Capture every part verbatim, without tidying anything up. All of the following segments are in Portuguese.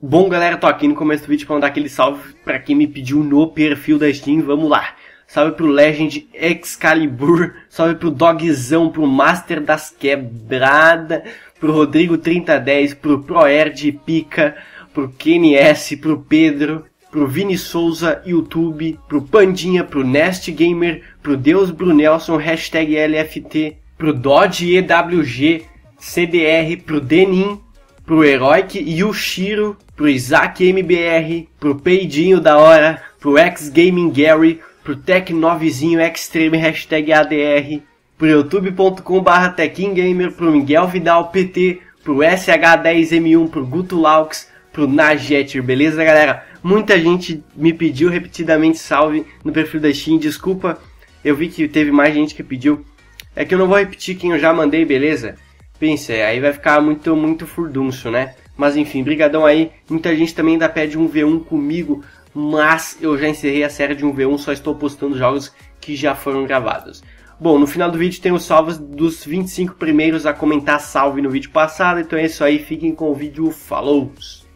Bom, galera, tô aqui no começo do vídeo pra mandar aquele salve pra quem me pediu no perfil da Steam. Vamos lá. Salve pro Legend Excalibur, salve pro Dogzão, pro Master das Quebrada, pro Rodrigo trinta dez, pro Proerd Pica, pro Kenny S, pro Pedro, pro Vini Souza YouTube, pro Pandinha, pro Nest Gamer, pro Deus Brunelson, hashtag L F T, pro Dodge E W G, C D R, pro Denim, pro Heroic Yushiro, pro Isaac M B R, pro Peidinho da Hora, pro X Gaming Gary, pro Tech novezinho Extreme, hashtag A D R, pro youtube ponto com barra TechInGamer, pro Miguel Vidal P T, pro S H dez M um, pro Guto Laux, pro Najeter, beleza, galera? Muita gente me pediu repetidamente salve no perfil da Steam, desculpa, eu vi que teve mais gente que pediu, é que eu não vou repetir quem eu já mandei, beleza? Pense, aí vai ficar muito, muito furdunço, né? Mas enfim, brigadão aí, muita gente também ainda pede um V um comigo, mas eu já encerrei a série de um V um, só estou postando jogos que já foram gravados. Bom, no final do vídeo tem os salvos dos vinte e cinco primeiros a comentar salve no vídeo passado, então é isso aí, fiquem com o vídeo, falou!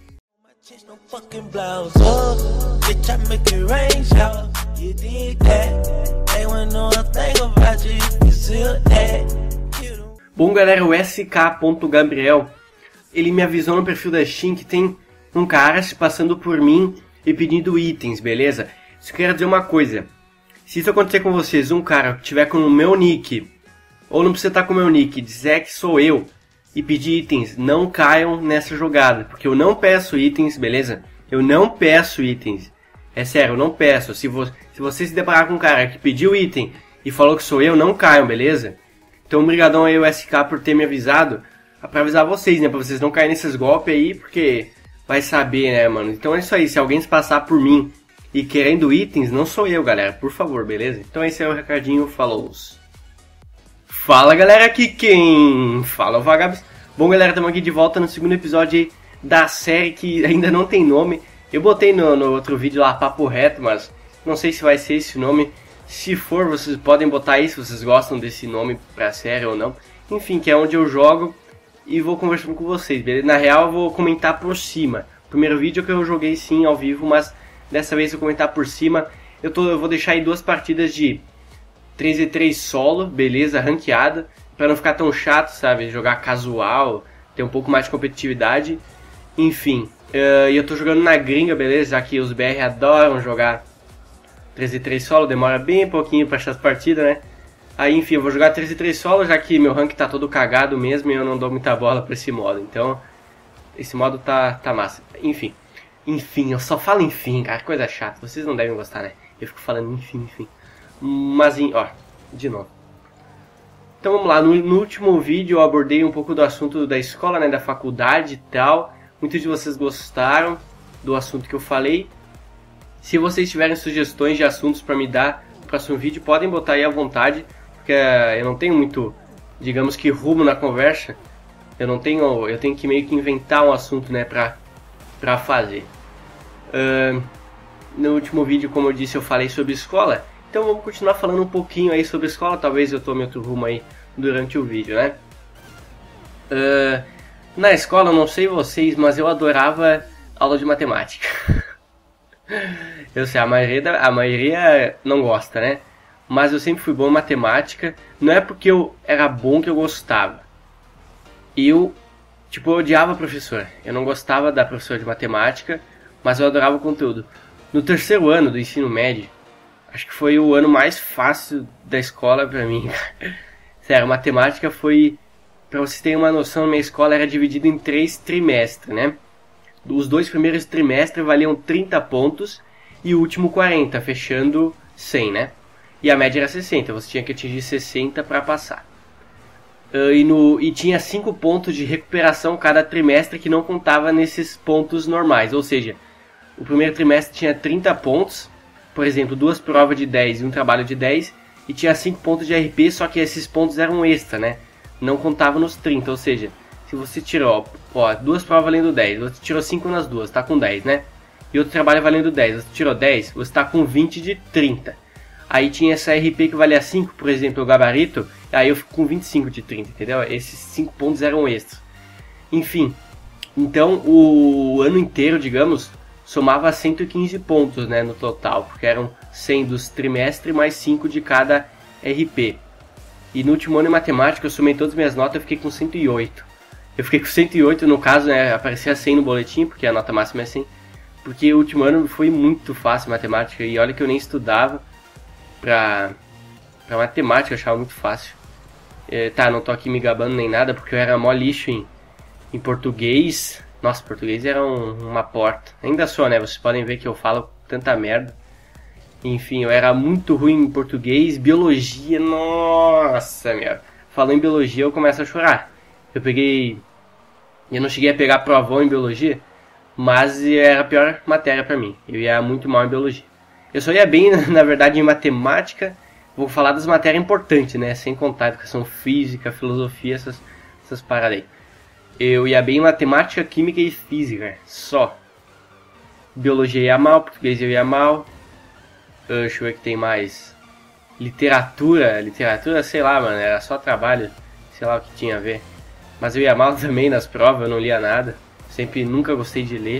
Bom, galera, o S K Gabriel, ele me avisou no perfil da Steam que tem um cara se passando por mim e pedindo itens, beleza? Isso quer dizer uma coisa, se isso acontecer com vocês, um cara que tiver com o meu nick, ou não precisa estar com o meu nick, dizer que sou eu, e pedir itens, não caiam nessa jogada, porque eu não peço itens, beleza? Eu não peço itens, é sério, eu não peço. Se, vo se você se deparar com um cara que pediu item e falou que sou eu, não caiam, beleza? Então, obrigadão aí o S K por ter me avisado, pra avisar vocês, né, pra vocês não caírem nesses golpes aí, porque vai saber, né, mano? Então é isso aí, se alguém se passar por mim e querendo itens, não sou eu, galera, por favor, beleza? Então esse é o recadinho, falou. Fala, galera, aqui quem fala é o Vagabs. Bom, galera, estamos aqui de volta no segundo episódio aí da série que ainda não tem nome. Eu botei no, no outro vídeo lá, Papo Reto, mas não sei se vai ser esse nome. Se for, vocês podem botar aí se vocês gostam desse nome pra série ou não. Enfim, que é onde eu jogo e vou conversando com vocês, beleza? Na real, eu vou comentar por cima. O primeiro vídeo que eu joguei sim ao vivo, mas dessa vez eu vou comentar por cima. Eu, tô, eu vou deixar aí duas partidas de três v três solo, beleza? Ranqueada, pra não ficar tão chato, sabe? Jogar casual, ter um pouco mais de competitividade. Enfim, e uh, eu tô jogando na gringa, beleza? Já que os B R adoram jogar três v três solo, demora bem pouquinho pra achar as partidas, né? Aí, enfim, eu vou jogar três v três solo, já que meu rank tá todo cagado mesmo e eu não dou muita bola pra esse modo. Então, esse modo tá, tá massa. Enfim, enfim, eu só falo enfim, cara, coisa chata. Vocês não devem gostar, né? Eu fico falando enfim, enfim. Mas, ó, de novo. Então, vamos lá. No, no último vídeo eu abordei um pouco do assunto da escola, né? Da faculdade e tal. Muitos de vocês gostaram do assunto que eu falei. Se vocês tiverem sugestões de assuntos pra me dar no próximo vídeo, podem botar aí à vontade. Porque eu não tenho muito, digamos que, rumo na conversa. Eu não tenho, eu tenho que meio que inventar um assunto, né, pra, pra fazer. Uh, no último vídeo, como eu disse, eu falei sobre escola. Então vamos continuar falando um pouquinho aí sobre escola. Talvez eu tome outro rumo aí durante o vídeo, né? Uh, na escola, não sei vocês, mas eu adorava aula de matemática. Eu sei, a maioria, da, a maioria não gosta, né? Mas eu sempre fui bom em matemática. Não é porque eu era bom que eu gostava. Eu, tipo, eu odiava a professora. Eu não gostava da professora de matemática, mas eu adorava o conteúdo. No terceiro ano do ensino médio, acho que foi o ano mais fácil da escola pra mim. Sério, matemática foi... Pra vocês terem uma noção, minha escola era dividida em três trimestres, né? Os dois primeiros trimestres valiam trinta pontos e o último quarenta, fechando cem, né? E a média era sessenta, você tinha que atingir sessenta para passar. Uh, e, no, e tinha cinco pontos de recuperação cada trimestre que não contava nesses pontos normais. Ou seja, o primeiro trimestre tinha trinta pontos, por exemplo, duas provas de dez e um trabalho de dez, e tinha cinco pontos de R P, só que esses pontos eram extra, né? Não contavam nos trinta, ou seja, se você tirou ó, duas provas valendo dez, você tirou cinco nas duas, tá com dez, né? E outro trabalho valendo dez, você tirou dez, você tá com vinte de trinta. Aí tinha essa R P que valia cinco, por exemplo, o gabarito, aí eu fico com vinte e cinco de trinta, entendeu? Esses cinco pontos eram extras. Enfim, Então o ano inteiro, digamos, somava cento e quinze pontos, né, no total, porque eram cem dos trimestres mais cinco de cada R P. E no último ano em matemática eu somei todas as minhas notas, eu fiquei com cento e oito. Eu fiquei com cento e oito, no caso, né, aparecia cem no boletim, porque a nota máxima é cem. Porque o último ano foi muito fácil matemática, e olha que eu nem estudava pra, pra matemática, eu achava muito fácil. É, tá, não tô aqui me gabando nem nada, porque eu era mó lixo em, em português. Nossa, português era um, uma porta. Ainda sou, né, vocês podem ver que eu falo tanta merda. Enfim, eu era muito ruim em português, biologia, nossa, meu. Falando em biologia, eu começo a chorar. Eu peguei... Eu não cheguei a pegar provão em biologia, mas era a pior matéria pra mim. Eu ia muito mal em biologia. Eu só ia bem, na verdade, em matemática. Vou falar das matérias importantes, né? Sem contar educação física, filosofia, essas, essas paradas aí. Eu ia bem em matemática, química e física, só. Biologia ia mal, português eu ia mal. Uh, deixa eu ver o que tem mais. Literatura, literatura, sei lá, mano, era só trabalho. Sei lá o que tinha a ver. Mas eu ia mal também nas provas, eu não lia nada. Sempre, nunca gostei de ler.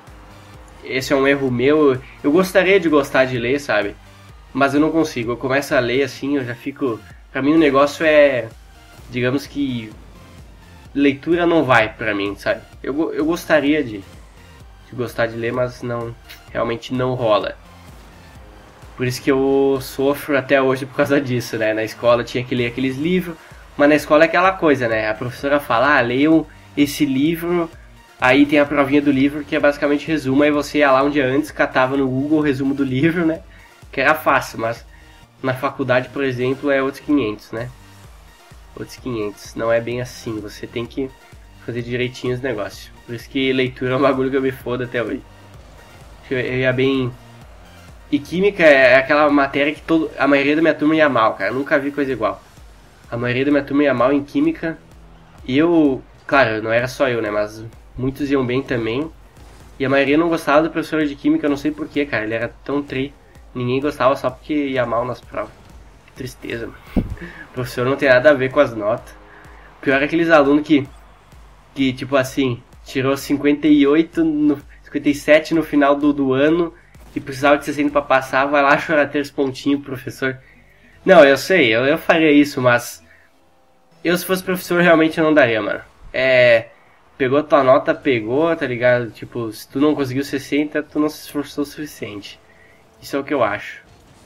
Esse é um erro meu. Eu gostaria de gostar de ler, sabe? Mas eu não consigo. Eu começo a ler assim, eu já fico... Pra mim o negócio é... Digamos que... Leitura não vai pra mim, sabe? Eu, eu gostaria de, de gostar de ler, mas não... Realmente não rola. Por isso que eu sofro até hoje por causa disso, né? Na escola tinha que ler aqueles livros. Mas na escola é aquela coisa, né? A professora fala, ah, leiam esse livro... Aí tem a provinha do livro, que é basicamente resumo, aí você ia lá um dia antes, catava no Google o resumo do livro, né? Que era fácil, mas na faculdade, por exemplo, é outros quinhentos, né? Outros quinhentos. Não é bem assim, você tem que fazer direitinho os negócios. Por isso que leitura é um bagulho que eu me fodo até hoje. Eu ia bem... E química é aquela matéria que todo... a maioria da minha turma ia mal, cara. Eu nunca vi coisa igual. A maioria da minha turma ia mal em química. E eu... Claro, não era só eu, né? Mas... Muitos iam bem também. E a maioria não gostava do professor de química, eu não sei porquê, cara. Ele era tão tri. Ninguém gostava só porque ia mal nas provas. Que tristeza, mano. O professor não tem nada a ver com as notas. Pior é aqueles alunos que... Que, tipo assim, tirou cinquenta e oito, no, cinquenta e sete no final do, do ano. E precisava de sessenta pra passar. Vai lá chorar três pontinhos pro professor. Não, eu sei, eu, eu faria isso, mas... Eu, se fosse professor, realmente não daria, mano. É... Pegou tua nota, pegou, tá ligado? Tipo, se tu não conseguiu sessenta, tu não se esforçou o suficiente. Isso é o que eu acho.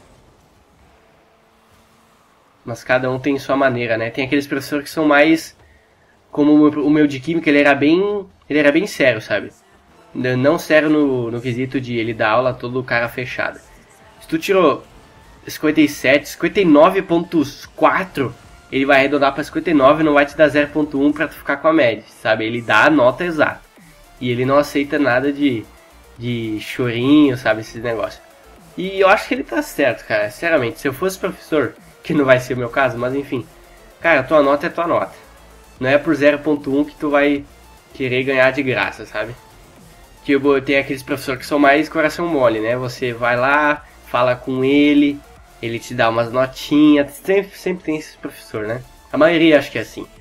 Mas cada um tem sua maneira, né? Tem aqueles professores que são mais... Como o meu de química, ele era bem... Ele era bem sério, sabe? Não sério no, no quesito de ele dar aula todo cara fechado. Se tu tirou cinquenta e sete, cinquenta e nove ponto quatro... Ele vai arredondar para cinquenta e nove e não vai te dar zero ponto um para tu ficar com a média, sabe? Ele dá a nota exata. E ele não aceita nada de, de chorinho, sabe? Esses negócios. E eu acho que ele tá certo, cara. Sinceramente, se eu fosse professor, que não vai ser o meu caso, mas enfim. Cara, tua nota é tua nota. Não é por zero ponto um que tu vai querer ganhar de graça, sabe? Tipo, tem aqueles professores que são mais coração mole, né? Você vai lá, fala com ele... Ele te dá umas notinhas, sempre, sempre tem esse professor, né? A maioria acho que é assim.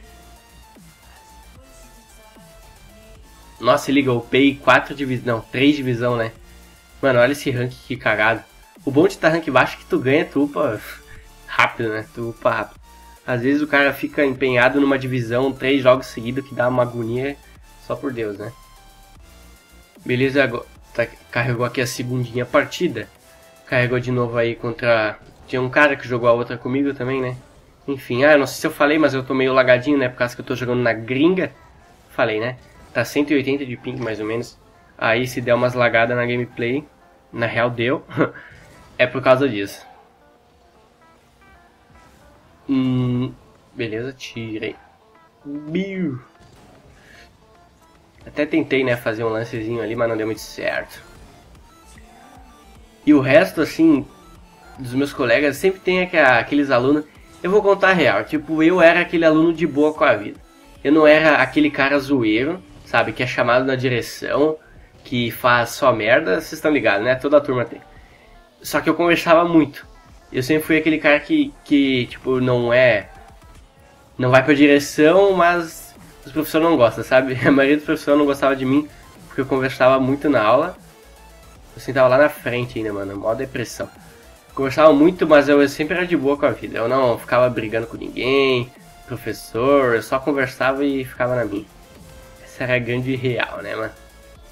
Nossa, liga, eu upei quatro divisão, não, três divisão, né? Mano, olha esse rank que cagado. O bom de estar rank baixo é que tu ganha, tu upa rápido, né? Tu upa rápido. Às vezes o cara fica empenhado numa divisão, três jogos seguidos, que dá uma agonia, só por Deus, né? Beleza, agora tá, carregou aqui a segundinha partida. Carregou de novo aí contra... Tinha um cara que jogou a outra comigo também, né? Enfim, ah, não sei se eu falei, mas eu tô meio lagadinho, né? Por causa que eu tô jogando na gringa. Falei, né? Tá cento e oitenta de ping, mais ou menos. Aí se der umas lagadas na gameplay, na real deu, é por causa disso. Hum, beleza, tirei. Biu. Até tentei, né, fazer um lancezinho ali, mas não deu muito certo. E o resto, assim, dos meus colegas, sempre tem aqueles alunos... Eu vou contar a real, tipo, eu era aquele aluno de boa com a vida. Eu não era aquele cara zoeiro, sabe, que é chamado na direção, que faz só merda, vocês estão ligados, né? Toda a turma tem. Só que eu conversava muito. Eu sempre fui aquele cara que, que tipo, não é... Não vai pra direção, mas os professores não gostam, sabe? A maioria dos professores não gostava de mim porque eu conversava muito na aula. Eu sentava lá na frente ainda, mano, mó depressão. Conversava muito, mas eu sempre era de boa com a vida. Eu não ficava brigando com ninguém, professor, eu só conversava e ficava na minha. Essa era a grande real, né, mano?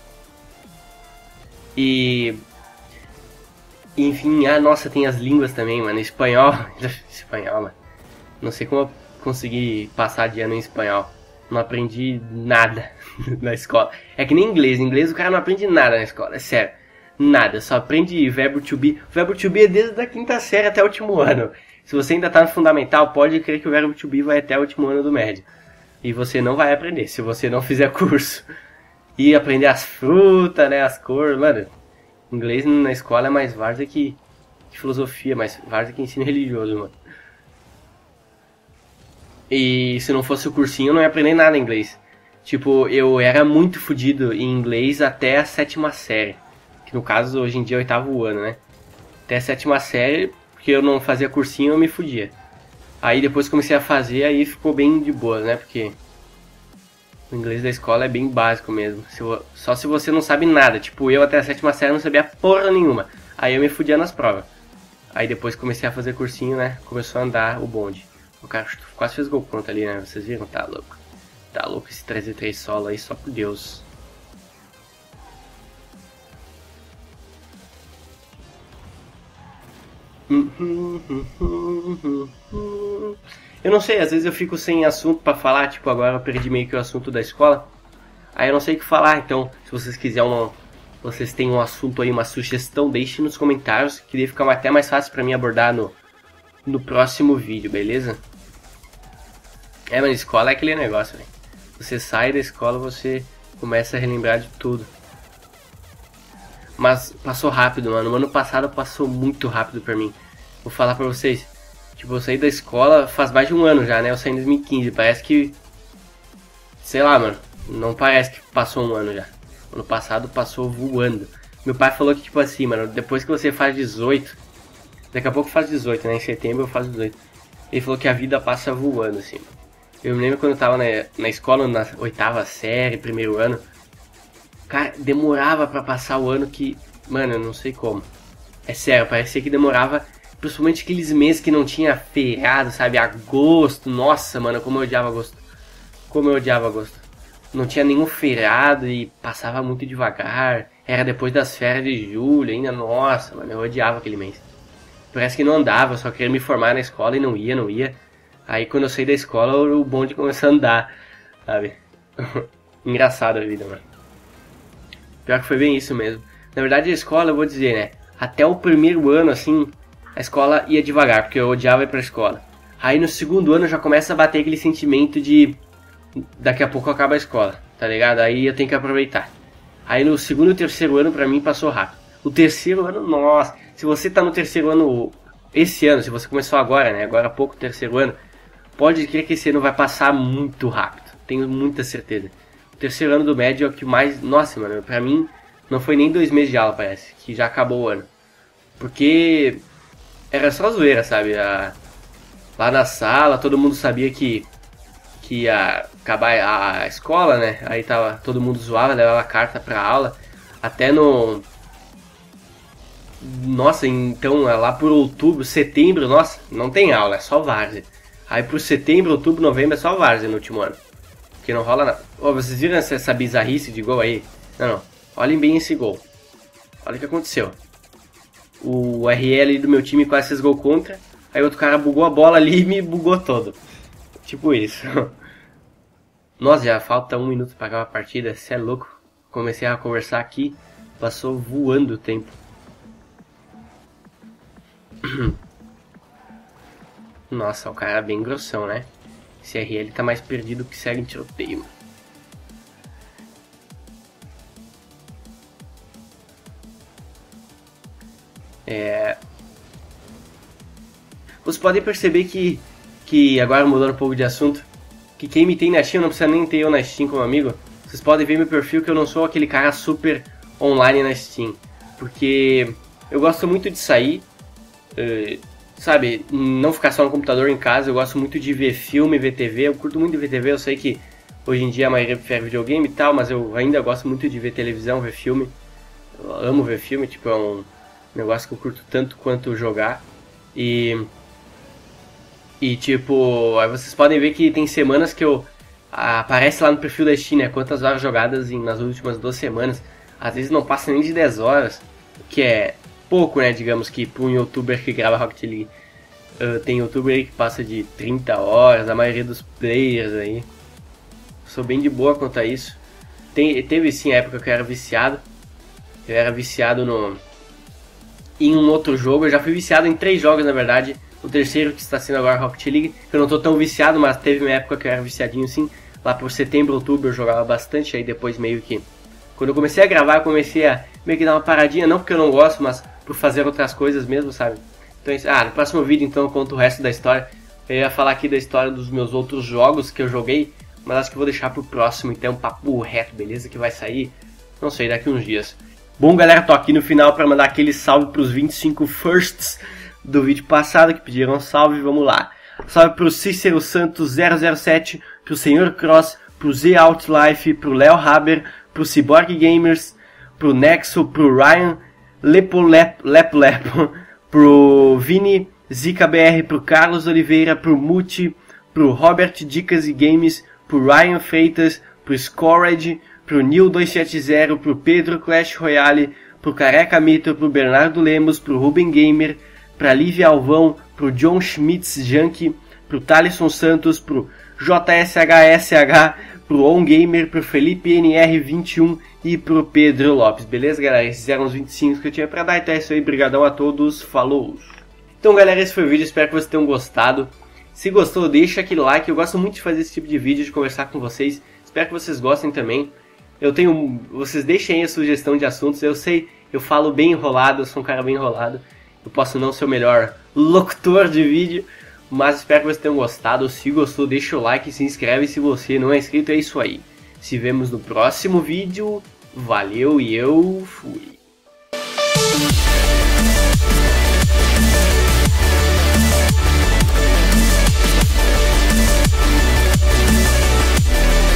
E... Enfim, ah, nossa, tem as línguas também, mano. Espanhol. Espanhol, mano. Não sei como eu consegui passar de ano em espanhol. Não aprendi nada na escola. É que nem inglês. Em inglês o cara não aprende nada na escola, é sério. Nada, só aprende verbo to be. O verbo to be é desde a quinta série até o último ano. Se você ainda tá no fundamental, pode crer que o verbo to be vai até o último ano do médio. E você não vai aprender, se você não fizer curso. E aprender as frutas, né, as cores, mano. Inglês na escola é mais várzea que, que filosofia, mais várzea que ensino religioso, mano. E se não fosse o cursinho, eu não ia aprender nada em inglês. Tipo, eu era muito fodido em inglês até a sétima série. Que no caso, hoje em dia, é o oitavo ano, né? Até a sétima série, porque eu não fazia cursinho, eu me fudia. Aí depois comecei a fazer, aí ficou bem de boa, né? Porque o inglês da escola é bem básico mesmo. Se eu, só se você não sabe nada. Tipo, eu até a sétima série não sabia porra nenhuma. Aí eu me fudia nas provas. Aí depois comecei a fazer cursinho, né? Começou a andar o bonde. O cara quase fez gol contra ali, né? Vocês viram? Tá louco. Tá louco esse três a três solo aí, só por Deus. Eu não sei, às vezes eu fico sem assunto pra falar. Tipo, agora eu perdi meio que o assunto da escola. Aí eu não sei o que falar, então se vocês quiserem uma, vocês têm um assunto aí, uma sugestão, deixe nos comentários, que daí fica até mais fácil pra mim abordar no, no próximo vídeo, beleza? É, mas escola é aquele negócio, velho. Você sai da escola, você começa a relembrar de tudo. Mas passou rápido, mano. O ano passado passou muito rápido pra mim. Vou falar pra vocês. Tipo, eu saí da escola faz mais de um ano já, né? Eu saí em dois mil e quinze. Parece que... Sei lá, mano. Não parece que passou um ano já. Ano passado passou voando. Meu pai falou que, tipo assim, mano, depois que você faz dezoito... Daqui a pouco faz dezoito, né? Em setembro eu faço dezoito. Ele falou que a vida passa voando, assim. Eu me lembro quando eu tava na, na escola, na oitava série, primeiro ano. Cara, demorava pra passar o ano que... Mano, eu não sei como. É sério, parecia que demorava... Principalmente aqueles meses que não tinha feriado, sabe? Agosto, nossa, mano, como eu odiava agosto. Como eu odiava agosto. Não tinha nenhum feriado e passava muito devagar. Era depois das férias de julho ainda, nossa, mano, eu odiava aquele mês. Parece que não andava, eu só queria me formar na escola e não ia, não ia. Aí quando eu saí da escola, o bonde começou a andar, sabe? Engraçado a vida, mano. Pior que foi bem isso mesmo. Na verdade a escola, eu vou dizer, né? Até o primeiro ano, assim, a escola ia devagar, porque eu odiava ir pra escola. Aí no segundo ano já começa a bater aquele sentimento de... Daqui a pouco acaba a escola, tá ligado? Aí eu tenho que aproveitar. Aí no segundo e terceiro ano, pra mim, passou rápido. O terceiro ano, nossa... Se você tá no terceiro ano esse ano, se você começou agora, né? Agora há pouco, terceiro ano... Pode crer que esse ano vai passar muito rápido. Tenho muita certeza. O terceiro ano do médio é o que mais... Nossa, mano, pra mim não foi nem dois meses de aula, parece. Que já acabou o ano. Porque era só zoeira, sabe? A... Lá na sala, todo mundo sabia que, que ia acabar a escola, né? Aí tava, todo mundo zoava, levava carta pra aula. Até no... Nossa, então lá por outubro, setembro, nossa, não tem aula, é só várzea. Aí por setembro, outubro, novembro é só várzea no último ano. Porque não rola nada. Oh, vocês viram essa, essa bizarrice de gol aí? Não, não. Olhem bem esse gol. Olha o que aconteceu. O R L do meu time quase fez gol contra. Aí outro cara bugou a bola ali e me bugou todo. Tipo isso. Nossa, já falta um minuto pra acabar a partida. Cê é louco. Comecei a conversar aqui. Passou voando o tempo. Nossa, o cara é bem grossão, né? Esse R L tá mais perdido que segue em tiroteio. É... Vocês podem perceber que, que agora mudando um pouco de assunto, que quem me tem na Steam não precisa nem ter eu na Steam como amigo. Vocês podem ver meu perfil que eu não sou aquele cara super online na Steam. Porque eu gosto muito de sair... Uh, sabe, não ficar só no computador em casa. Eu gosto muito de ver filme, ver T V. Eu curto muito de ver T V. Eu sei que Hoje em dia a maioria prefere videogame e tal, mas eu ainda gosto muito de ver televisão, ver filme. Eu amo ver filme, tipo, é um negócio que eu curto tanto quanto jogar. E... E tipo, aí vocês podem ver que tem semanas que eu... Aparece lá no perfil da Steam, né, quantas horas jogadas em, nas últimas duas semanas. Às vezes não passa nem de dez horas, que é pouco, né, digamos que para um youtuber que grava Rocket League. Uh, tem youtuber aí que passa de trinta horas, a maioria dos players aí. Sou bem de boa quanto a isso. Tem, teve sim a época que eu era viciado. Eu era viciado no em um outro jogo. Eu já fui viciado em três jogos, na verdade. O terceiro que está sendo agora Rocket League. Eu não tô tão viciado, mas teve uma época que eu era viciadinho sim. Lá por setembro, outubro eu jogava bastante. Aí depois meio que... Quando eu comecei a gravar, eu comecei a meio que dar uma paradinha. Não porque eu não gosto, mas por fazer outras coisas mesmo, sabe? Então, ah, no próximo vídeo então eu conto o resto da história. Eu ia falar aqui da história dos meus outros jogos que eu joguei. Mas acho que vou deixar pro próximo, então, um papo reto, beleza? Que vai sair, não sei, daqui uns dias. Bom, galera, tô aqui no final para mandar aquele salve pros vinte e cinco firsts do vídeo passado, que pediram salve, vamos lá. Salve pro Cícero Santos zero zero sete, pro Senhor Cross, pro Z Outlife, pro Léo Haber, pro Cyborg Gamers, pro Nexo, pro Ryan Lepo Lepo Lepo, Lepo pro Vini Zica B R, pro Carlos Oliveira, pro Muti, pro Robert Dicas e Games, pro Ryan Freitas, pro Scored, pro Nil dois sete zero, pro Pedro Clash Royale, pro Careca Mito, pro Bernardo Lemos, pro Ruben Gamer, pra Lívia Alvão, pro John Schmitz Junk, pro Thalisson Santos, pro J S H S H, pro On Gamer, pro Felipe N R vinte e um e pro Pedro Lopes, beleza, galera? Esses eram os vinte e cinco que eu tinha pra dar, então é isso aí, brigadão a todos, falou! Então, galera, esse foi o vídeo, espero que vocês tenham gostado. Se gostou, deixa aquele like, eu gosto muito de fazer esse tipo de vídeo, de conversar com vocês. Espero que vocês gostem também. Eu tenho, vocês deixem aí a sugestão de assuntos, eu sei, eu falo bem enrolado, eu sou um cara bem enrolado. Eu posso não ser o melhor locutor de vídeo, mas espero que vocês tenham gostado. Se gostou, deixa o like, se inscreve se você não é inscrito, é isso aí. Se vemos no próximo vídeo, valeu e eu fui.